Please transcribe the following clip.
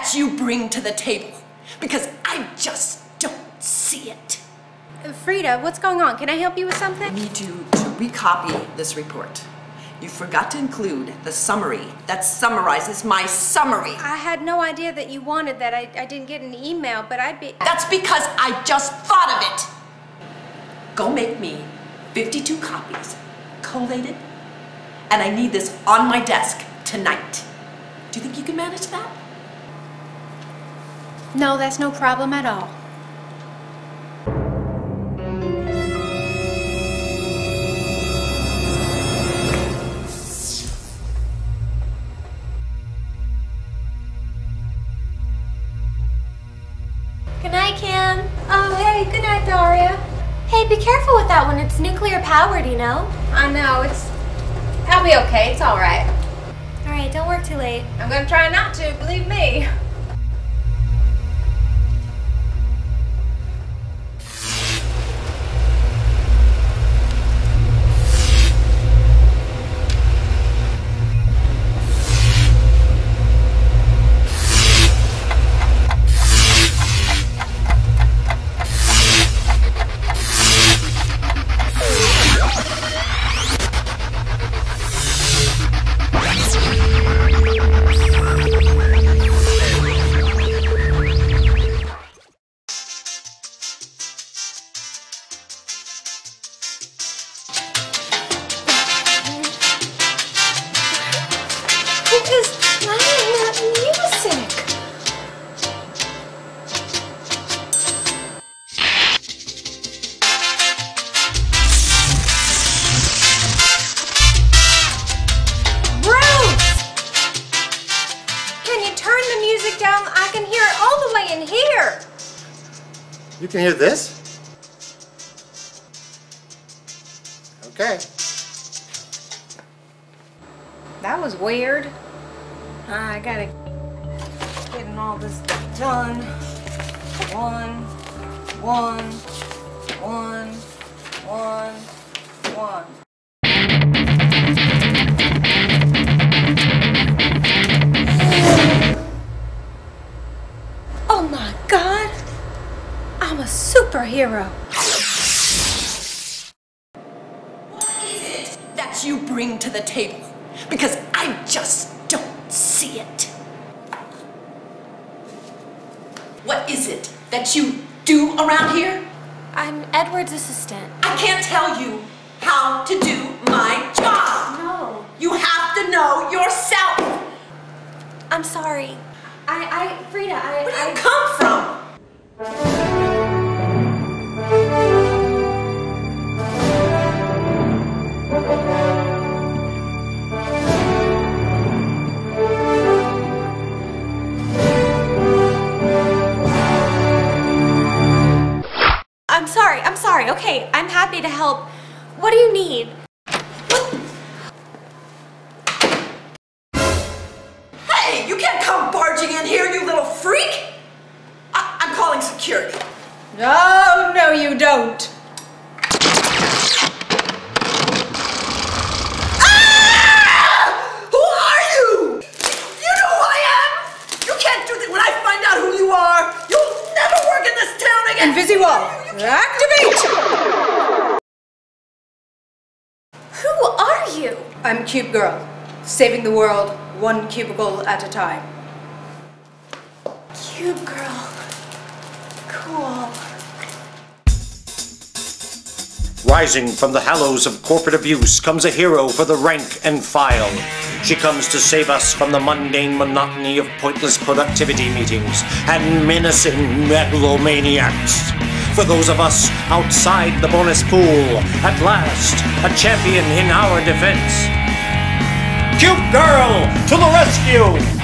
that you bring to the table? Because I just don't see it. Frida, what's going on? Can I help you with something? I need you to recopy this report. You forgot to include the summary that summarizes my summary. I had no idea that you wanted that. I didn't get an email, but I'd be... That's because I just thought of it. Go make me 52 copies, collated, and I need this on my desk tonight. Do you think you can manage that? No, that's no problem at all. Good night, Kim. Oh, hey, good night, Daria. Hey, be careful with that one. It's nuclear powered, you know? I know, I'll be okay. It's all right. All right, don't work too late. I'm gonna try not to, believe me. Who is playing that music? Bruce! Can you turn the music down? I can hear it all the way in here. You can hear this? Okay. That was weird. I gotta getting all this done. One. Oh my God! I'm a superhero. What is it that you bring to the table? Because I just don't see it. What is it that you do around here? I'm Edward's assistant. I can't tell you how to do my job. No. You have to know yourself. I'm sorry. Frida, Where do you come from? I'm sorry. Okay, I'm happy to help. What do you need? Hey, you can't come barging in here, you little freak! I'm calling security. Oh, no, you don't. Ah! Who are you? You know who I am? You can't do that. When I find out who you are, you'll never work in this town again. Invisiwall, activate! Who are you? I'm Cubegirl, saving the world one cubicle at a time. Cubegirl. Cool. Rising from the hallows of corporate abuse comes a hero for the rank and file. She comes to save us from the mundane monotony of pointless productivity meetings and menacing megalomaniacs. For those of us outside the bonus pool, at last, a champion in our defense. Cubegirl to the rescue!